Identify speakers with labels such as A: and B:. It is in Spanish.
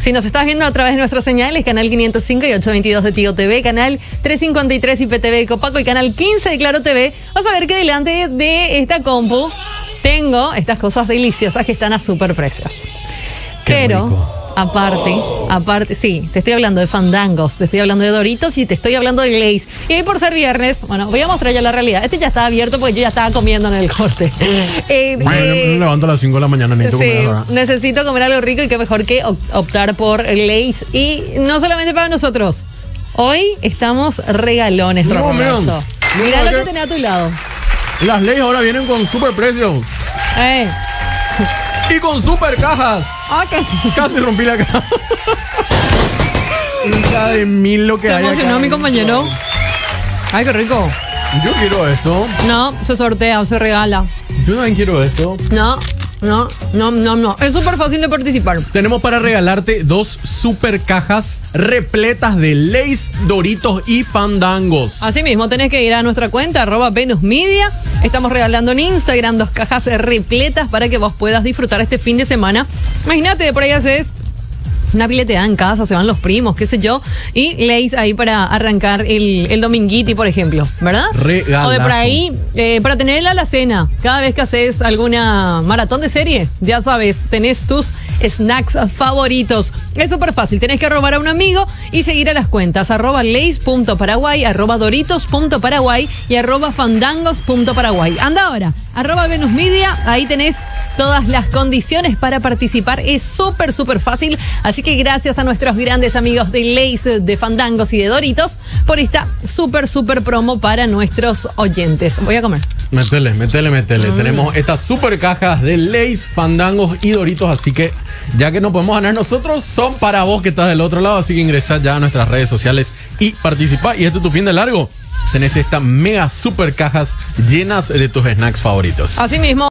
A: Si nos estás viendo a través de nuestras señales, canal 505 y 822 de Tigo TV, canal 353 IPTV de Copaco y canal 15 de Claro TV, vas a ver que delante de esta compu tengo estas cosas deliciosas que están a súper precios. Pero
B: rico.
A: Aparte, sí, te estoy hablando de Fandangos, te estoy hablando de Doritos y te estoy hablando de Lay's. Y hoy por ser viernes, bueno, voy a mostrar ya la realidad. Este ya está abierto porque yo ya estaba comiendo en el corte.
B: Me levanto a las 5 de la mañana, necesito comer ahora.
A: Necesito comer algo rico y qué mejor que optar por Lay's. Y no solamente para nosotros. Hoy estamos regalones,
B: No,
A: Roberto. Mirá lo que tenés a tu lado.
B: Las Lay's ahora vienen con super precios. Y con super cajas.
A: Ok.
B: Casi rompí la caja. Hija de mil lo que hay.
A: Se emocionó mi compañero. Ay, qué rico.
B: Yo quiero esto.
A: No, se sortea o se regala.
B: Yo también quiero esto.
A: No. Es súper fácil de participar.
B: Tenemos para regalarte 2 super cajas repletas de Lay's, Doritos y Fandangos.
A: Así mismo, tenés que ir a nuestra cuenta, @VenusMedia. Estamos regalando en Instagram 2 cajas repletas para que vos puedas disfrutar este fin de semana. Imagínate, por ahí haces una pileteada en casa, se van los primos, qué sé yo, y Lay's ahí para arrancar el dominguiti, por ejemplo, ¿verdad?
B: Regalazo.
A: O de por ahí, para tenerla a la cena, cada vez que haces alguna maratón de serie, ya sabes, tenés tus snacks favoritos. Es súper fácil, tenés que arrobar a un amigo y seguir a las cuentas, @Lays.Paraguay, @Doritos.Paraguay y @Fandangos.Paraguay. Anda ahora, @VenusMedia, ahí tenés todas las condiciones para participar. Es súper fácil. Así que gracias a nuestros grandes amigos de Lay's, de Fandangos y de Doritos por esta súper promo para nuestros oyentes. Voy a comer.
B: Métele. Tenemos estas super cajas de Lay's, Fandangos y Doritos. Así que ya que no podemos ganar nosotros, son para vos que estás del otro lado. Así que ingresá ya a nuestras redes sociales y participa. Y este es tu fin de largo. Tenés estas mega super cajas llenas de tus snacks favoritos.
A: Así mismo.